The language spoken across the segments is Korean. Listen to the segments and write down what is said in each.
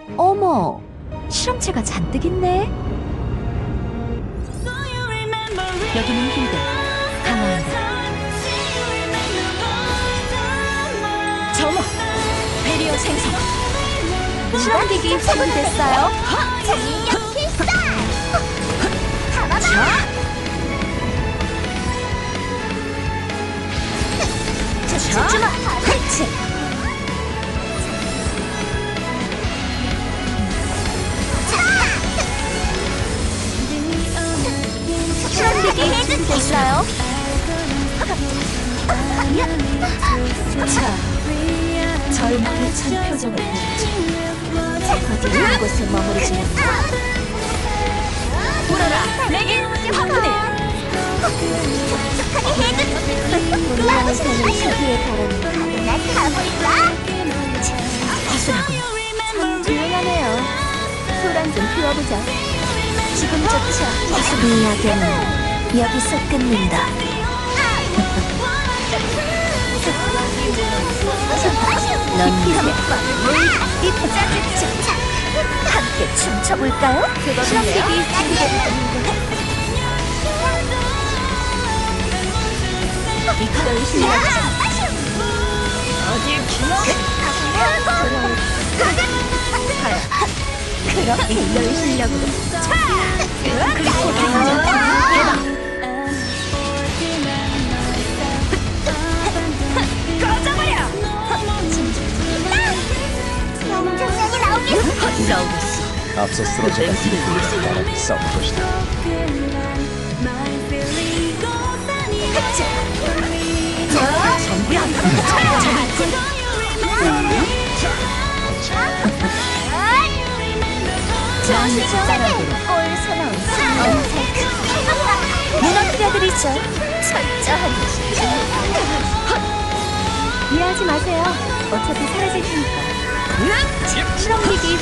어머, 실험체가 잔뜩 있네. 여기는 힘들. 강화한다. 점화! 베리어 생성! 실험기기 준비됐어요. 인력 필살! 잡아봐! 집중아! 그렇지! 실험기기 준비됐어요. 자, 절망의 찬 표정을 보여줘. 어디 한 곳에 머무르지 않아. 불어라! 내게 화분을! 촉촉하게 해줄! 올라오는 서기의 바람이 날 가볼까? 허술하구나. 참 조용하네요. 소란 좀 피워보자. 지금조차 이 이야기는 여기서 끝낸다. 넌 이제 입자지치 함께 춤춰볼까요? 실험기기 준비됐다. 이끌 실력자 어딜 길어? 그렇게 이끌 실력으로 그리고 당장 꺼져버려! 명중량이 나오겠어! 싸우겠어. 앞서 쓰러져간 이들이 나랑 싸울 것이다. 전부 안 난 집사람으로 꼴 사나운 무너뜨려드리죠. 철저하게 일하지 마세요. 어차피 사라질 테니까. 실험기기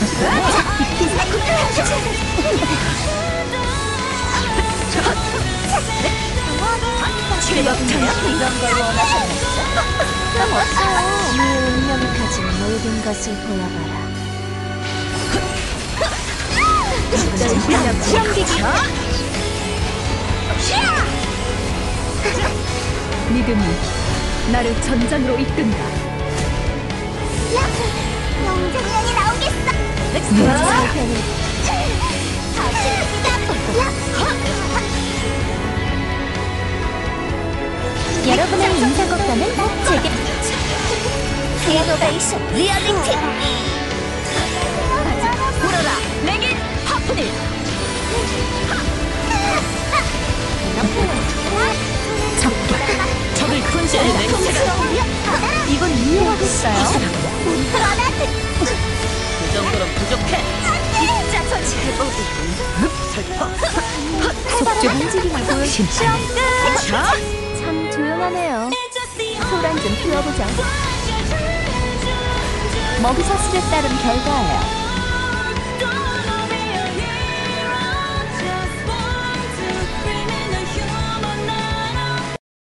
출력자야? 이런 걸 원하셨겠죠? 그럼 없어요. 이 운명이 가진 모든 것을 보여봐라. 실험기기 믿음이 나를 전장으로 이끈다. 명중량이 나오겠어! 여러분의 인사곡과는 제게 이노베이션 리얼리티! 불어라! 내게 하프니! 적을 분쇄할 맹세가 이건 이해하겠어요? 그 정도로 부족해! 입자서 제법이 속죄 움직임을 보여준 시험 끝! 참 조용하네요. 소란 좀 피워보자. 먹이사슬에 따른 결과예요.